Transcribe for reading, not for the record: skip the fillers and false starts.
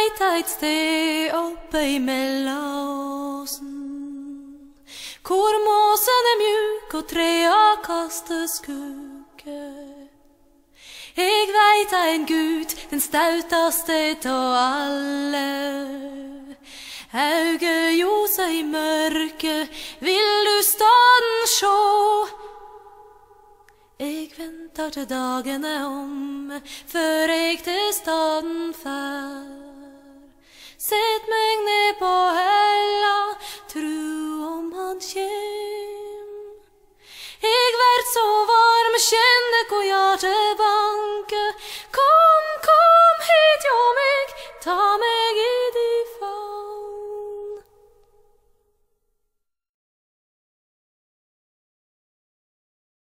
veit eit sted oppe i mellåsen, hvor måsen er mjuk og trea kaster skugge. Eg veit ein Gud, den stautaste ta alle. Auge ljosa i mørke, vil du staden sjå? Eg ventar til dagen er omme, før eg til staden fær. Sett meg ned på hella, tru om han kjem. Eg vert så